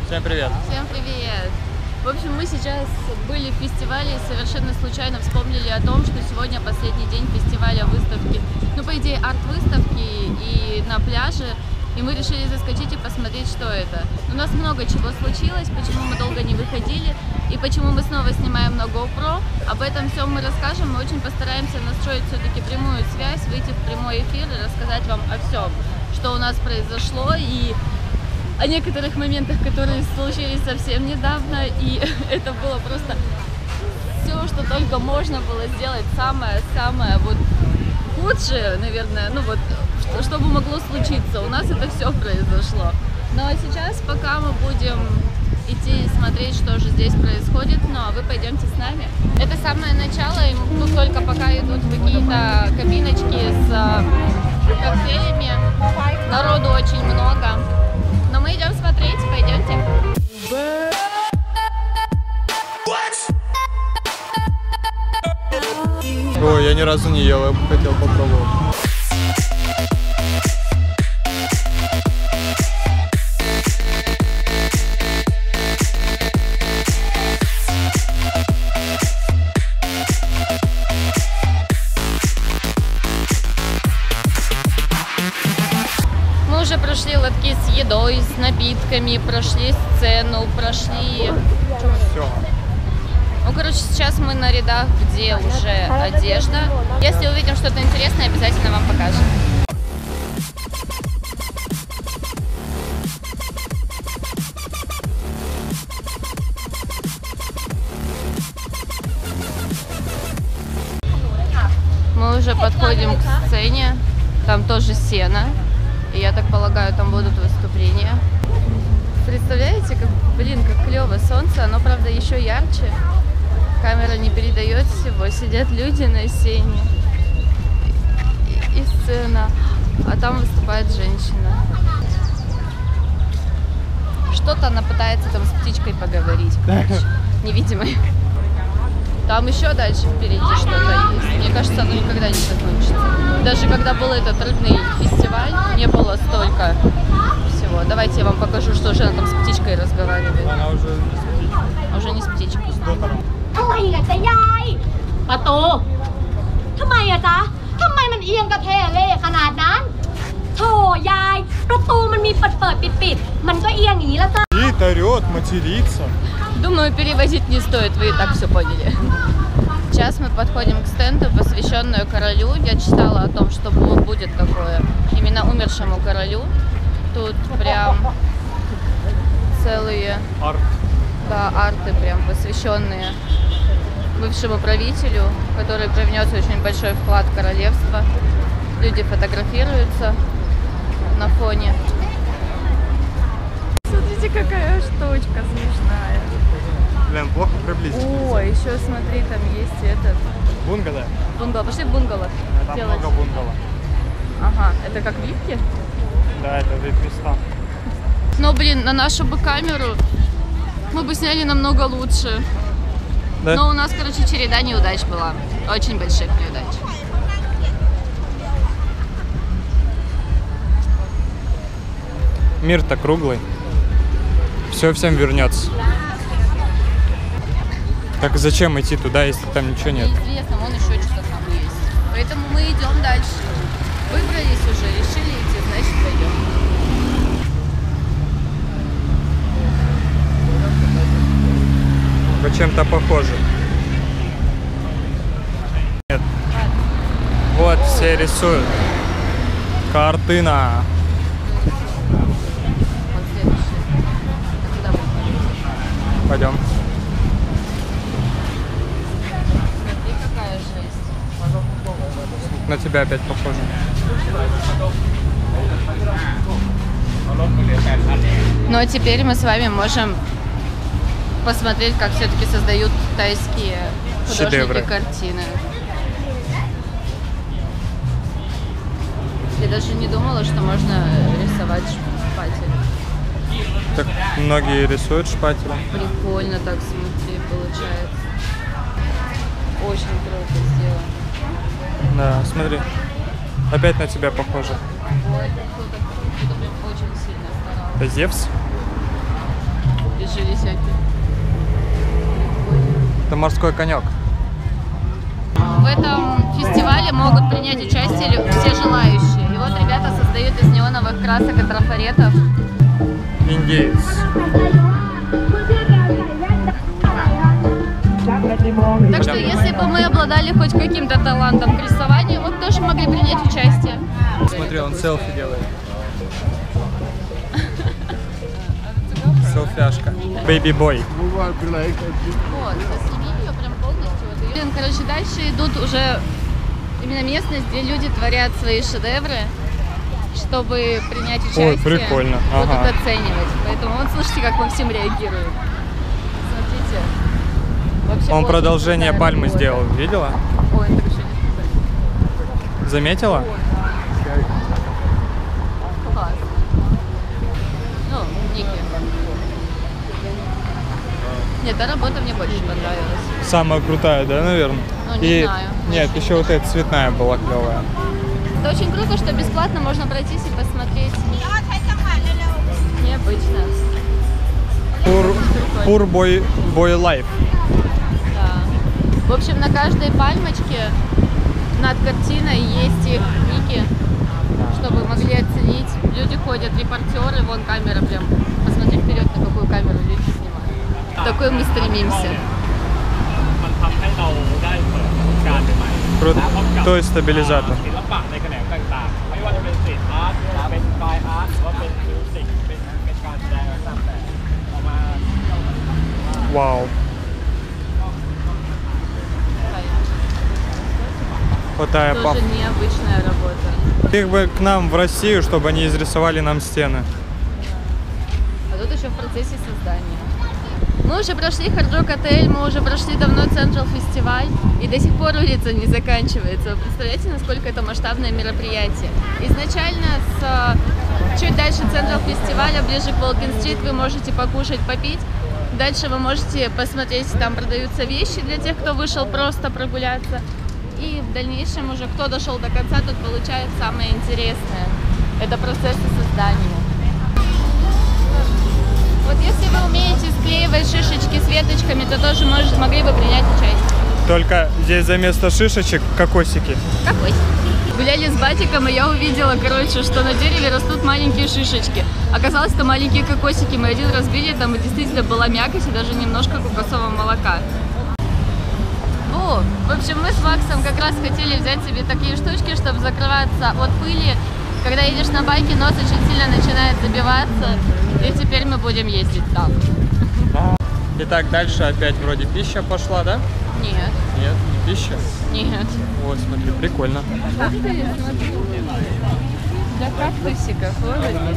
Всем привет. Всем привет. В общем, мы сейчас были в фестивале и совершенно случайно вспомнили о том, что сегодня последний день фестиваля выставки. Ну, по идее, арт-выставки и на пляже. И мы решили заскочить и посмотреть, что это. У нас много чего случилось, почему мы долго не выходили и почему мы снова снимаем на GoPro. Об этом всем мы расскажем. Мы очень постараемся настроить все-таки прямую связь, выйти в прямой эфир и рассказать вам о всем, что у нас произошло, и о некоторых моментах, которые случились совсем недавно. И это было просто все, что только можно было сделать, самое вот худшее, наверное, ну вот, что бы могло случиться. У нас это все произошло. Ну а сейчас, пока мы будем идти и смотреть, что же здесь происходит, ну а вы пойдемте с нами. Это самое начало, и тут только пока идут какие-то кабиночки с коктейлями. Народу очень много. Но мы идем смотреть, пойдемте. Ой, я ни разу не ел, я бы хотел попробовать. Мы уже прошли лотки с едой, с напитками, прошли сцену, прошли... Все. Ну, короче, сейчас мы на рядах, где уже одежда. Если увидим что-то интересное, обязательно вам покажем. Мы уже подходим к сцене. Там тоже сцена. И я так полагаю, там будут выступления. Представляете, как, блин, как клево солнце. Оно, правда, еще ярче. Камера не передает всего. Сидят люди на сцене. И сцена. А там выступает женщина. Что-то она пытается там с птичкой поговорить. Короче, невидимой. Там еще дальше впереди что-то есть. Мне кажется, оно никогда не закончится. Даже когда был этот рыбный фестиваль, не было столько всего. Давайте я вам покажу, что же она там с птичкой разговаривает. Она уже не с птичкой. Уже не с птичкой. С доктором. อะไรกันจ๊ะยายประตูทำไมอะจ๊ะทำไมมันเอียงกระเทเล่ขนาดนั้นโธ่ยายประตูมันมีเปิดปิดมันก็เอียงอย่างนี้แล้วจ้ะ Вид орет, матерится. Думаю, перевозить не стоит, вы и так все поняли. Сейчас мы подходим к стенду, посвященную королю. Я читала о том, что будет такое именно умершему королю. Тут прям целые Арт. да, арты, прям посвященные бывшему правителю, который привнес очень большой вклад в королевство. Люди фотографируются на фоне. Смотрите, какая штучка смешная. Блин, плохо приблизить. О, еще смотри, там есть этот Бунгало? бунгало. Пошли в бунгало. Там делать. много бунгало. Ага, это как випки? Да, это вид места. Но, блин, на нашу бы камеру мы бы сняли намного лучше. Да? Но у нас, короче, череда неудач была. Очень больших неудач. Мир-то круглый. Все всем вернется. Так зачем идти туда, если там ничего нет? Неизвестно, вон еще что-то там есть. Поэтому мы идем дальше. Выбрались уже, решили идти, значит пойдем. По чем-то похоже. Нет. Вот, все рисуют. Картина. Вот следующий. А куда мы? Пойдем. Смотри, какая жесть. На тебя опять похоже. Ну а теперь мы с вами можем посмотреть, как все-таки создают тайские художники Шедевры. картины. Я даже не думала, что можно рисовать шпателем. Так многие рисуют шпателем. Прикольно так, смотри, получается. Очень круто сделано. Да, смотри. Опять на тебя похоже. Ой, кто-то прям очень сильно старался. Это Зевс? жили всякие. Это морской конек. В этом фестивале могут принять участие все желающие. И вот ребята создают из неоновых красок и трафаретов. Индеец. Так что если бы мы обладали хоть каким-то талантом к рисованию, мы бы тоже могли принять участие. Смотри, он селфи делает. Селфяшка. Бэйби-бой. Вот, сними ее прям полностью. Вот её. Короче, дальше идут уже именно местность, где люди творят свои шедевры, чтобы принять участие. Ой, прикольно. Будут Ага. оценивать. Поэтому вот слушайте, как Максим реагирует. Смотрите. Вообще Он очень продолжение крутая пальмы работа. сделал, видела? Ой, так еще не сказать. Заметила? Класс. Ну, Ники. Нет, эта работа мне больше понравилась. Самая крутая, да, наверное? Ну, не знаю. Нет, еще вот эта цветная была клевая. Это очень круто, что бесплатно можно пройтись и посмотреть. Необычно. Пур бой лайф. Да. В общем, на каждой пальмочке над картиной есть их ники, чтобы могли оценить. Люди ходят, репортеры, вон камера прям. Посмотри вперед, на какую камеру люди снимают. К такой мы стремимся. Крутой стабилизатор. Вау. Вот такая Тоже необычная работа. Их бы к нам в Россию, чтобы они изрисовали нам стены. А тут еще в процессе создания. Мы уже прошли Hard Rock отель, мы уже прошли давно Central фестиваль, и до сих пор улица не заканчивается. Вы представляете, насколько это масштабное мероприятие? Изначально чуть дальше Central фестиваля, ближе к Волкин-стрит, вы можете покушать, попить. Дальше вы можете посмотреть, там продаются вещи для тех, кто вышел просто прогуляться. И в дальнейшем уже, кто дошел до конца, тот получает самое интересное. Это процессы создания. Вот если вы умеете склеивать шишечки с веточками, то тоже могли бы принять участие. Только здесь за место шишечек кокосики. Какой? Гуляли с батиком, и я увидела, короче, что на дереве растут маленькие шишечки. Оказалось, это маленькие кокосики. Мы один разбили, там и действительно была мякоть и даже немножко кокосового молока. В общем, мы с Максом как раз хотели взять себе такие штучки, чтобы закрываться от пыли. Когда едешь на байке, нос очень сильно начинает забиваться. И теперь мы будем ездить так. Итак, дальше опять вроде пища пошла, да? Нет. Нет, не пища. Нет. Вот, смотри, прикольно. Ух ты, смотри. Для кактусиков, вот.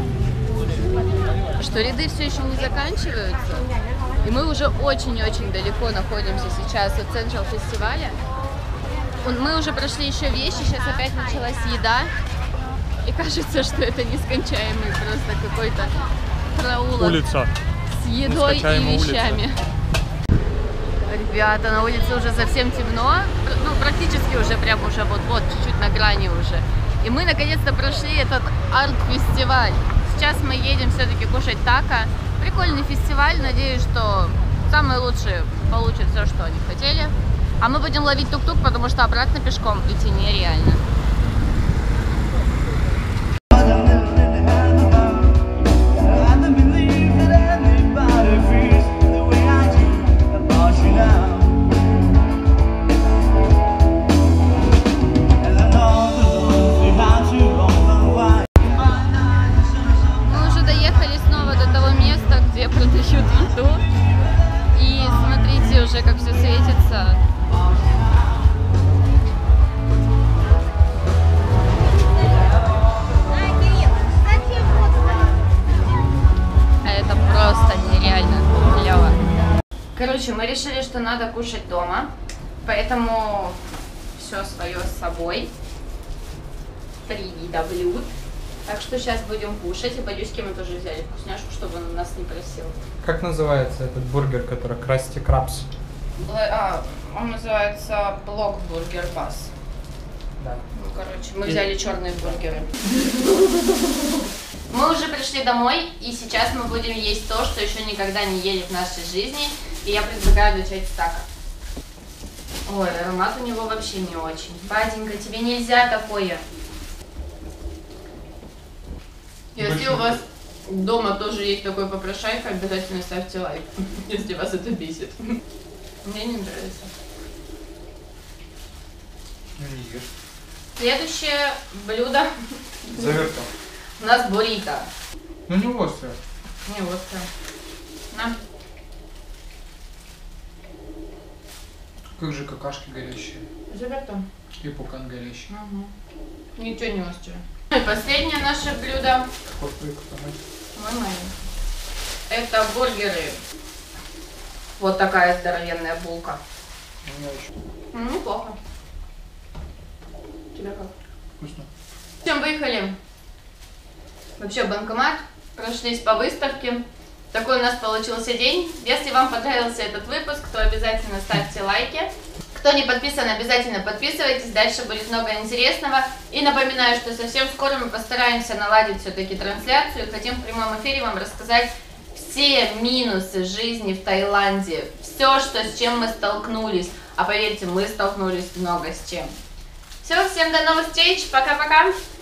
Что ряды все еще не заканчиваются. И мы уже очень-очень далеко находимся сейчас от Central фестиваля. Мы уже прошли еще вещи, сейчас опять началась еда. И кажется, что это нескончаемый просто какой-то проулок. Улица. С едой и вещами. Ребята, на улице уже совсем темно. Ну, практически уже прям уже вот-вот, чуть-чуть на грани уже. И мы наконец-то прошли этот арт-фестиваль. Сейчас мы едем все-таки кушать тако. Прикольный фестиваль, надеюсь, что самые лучшие получат все, что они хотели. А мы будем ловить тук-тук, потому что обратно пешком идти нереально. Как все светится. А это просто нереально клево. Короче, мы решили, что надо кушать дома, поэтому все свое с собой. 3 вида блюд. Так что сейчас будем кушать, и Бодюське мы тоже взяли вкусняшку, чтобы он нас не просил. Как называется этот бургер, который Красти Крабс? Он называется Блокбургер Бас. Да. Ну, короче, мы взяли черные бургеры. Мы уже пришли домой, и сейчас мы будем есть то, что еще никогда не ели в нашей жизни. И я предлагаю начать с тако. Ой, аромат у него вообще не очень. Батенька, тебе нельзя такое. Если у вас дома тоже есть такой попрошайка, обязательно ставьте лайк, если вас это бесит. Мне не нравится. Ну не ешь. Следующее блюдо Завертел. у нас буррито. Ну не острое. Не вот так. На. Как же какашки горящие. Заверто. И пукан горящий. Угу. Ничего не острое. И последнее наше блюдо. Мой маленький. Это бургеры. Вот такая здоровенная булка. Неплохо. Тебе как? Вкусно. Всем выехали. Вообще банкомат. Прошлись по выставке. Такой у нас получился день. Если вам понравился этот выпуск, то обязательно ставьте лайки. Кто не подписан, обязательно подписывайтесь. Дальше будет много интересного. И напоминаю, что совсем скоро мы постараемся наладить все-таки трансляцию. Хотим в прямом эфире вам рассказать все минусы жизни в Таиланде. Все, с чем мы столкнулись. А поверьте, мы столкнулись много с чем. Все, всем до новых встреч. Пока-пока.